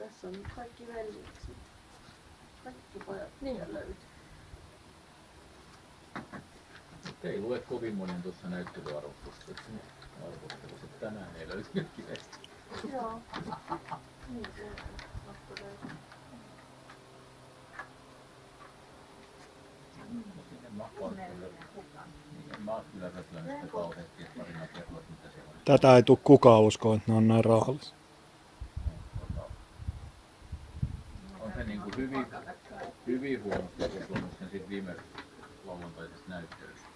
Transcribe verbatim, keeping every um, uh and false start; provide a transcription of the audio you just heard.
Tässä on nyt kaikki veljekset. Kaikki pojat Niin. löytyy. Ei lue kovin monen tuossa näyttelyarvostuksessa. Arvostelussa tänään ei löytynyt kivestä. Joo. Niin se on. Pakko löytää. Mä oon kyllä röplännyt sitä kauheasti, että parina kerrot mitä siellä on. Tätä ei tule kukaan uskoa, että ne on näin rahallisia. On se niinku hyvin, hyvin huonosti tunnut sen sit viime lauantaisesta näyttelystä.